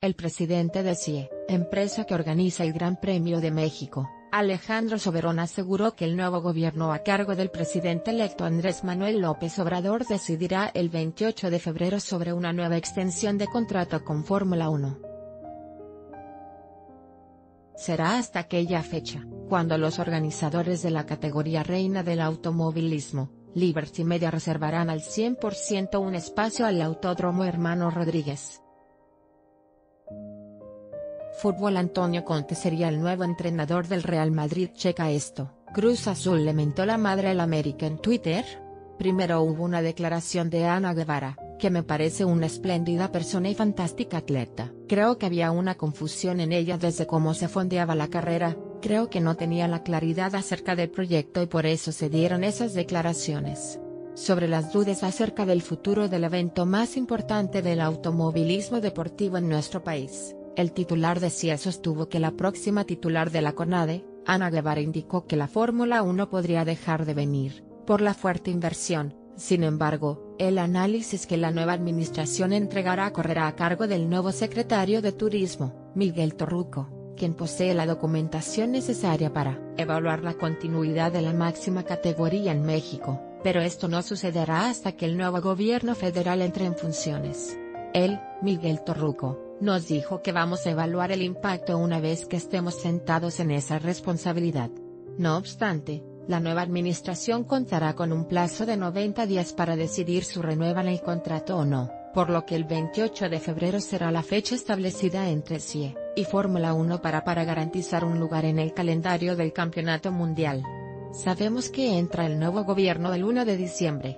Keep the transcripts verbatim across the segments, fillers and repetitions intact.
El presidente de C I E, empresa que organiza el Gran Premio de México, Alejandro Soberón, aseguró que el nuevo gobierno a cargo del presidente electo Andrés Manuel López Obrador decidirá el veintiocho de febrero sobre una nueva extensión de contrato con Fórmula uno. Será hasta aquella fecha, cuando los organizadores de la categoría reina del automovilismo, Liberty Media, reservarán al cien por ciento un espacio al Autódromo Hermano Rodríguez. Fútbol. Antonio Conte sería el nuevo entrenador del Real Madrid. Checa esto, Cruz Azul le mentó la madre al América en Twitter. Primero hubo una declaración de Ana Guevara, que me parece una espléndida persona y fantástica atleta. Creo que había una confusión en ella desde cómo se fondeaba la carrera, creo que no tenía la claridad acerca del proyecto y por eso se dieron esas declaraciones. Sobre las dudas acerca del futuro del evento más importante del automovilismo deportivo en nuestro país, el titular de C I E sostuvo que la próxima titular de la CONADE, Ana Guevara, indicó que la Fórmula uno podría dejar de venir, por la fuerte inversión. Sin embargo, el análisis que la nueva administración entregará correrá a cargo del nuevo secretario de Turismo, Miguel Torruco, quien posee la documentación necesaria para evaluar la continuidad de la máxima categoría en México, pero esto no sucederá hasta que el nuevo gobierno federal entre en funciones. Él, Miguel Torruco, nos dijo que vamos a evaluar el impacto una vez que estemos sentados en esa responsabilidad. No obstante, la nueva administración contará con un plazo de noventa días para decidir si renuevan el contrato o no, por lo que el veintiocho de febrero será la fecha establecida entre C I E y Fórmula uno para para garantizar un lugar en el calendario del campeonato mundial. Sabemos que entra el nuevo gobierno el uno de diciembre.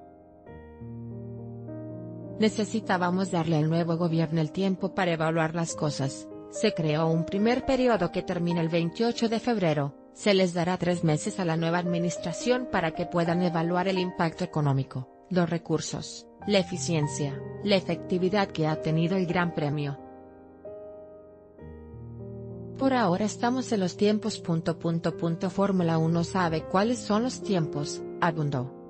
Necesitábamos darle al nuevo gobierno el tiempo para evaluar las cosas. Se creó un primer periodo que termina el veintiocho de febrero, se les dará tres meses a la nueva administración para que puedan evaluar el impacto económico, los recursos, la eficiencia, la efectividad que ha tenido el Gran Premio. Por ahora estamos en los tiempos. Fórmula uno sabe cuáles son los tiempos, abundó.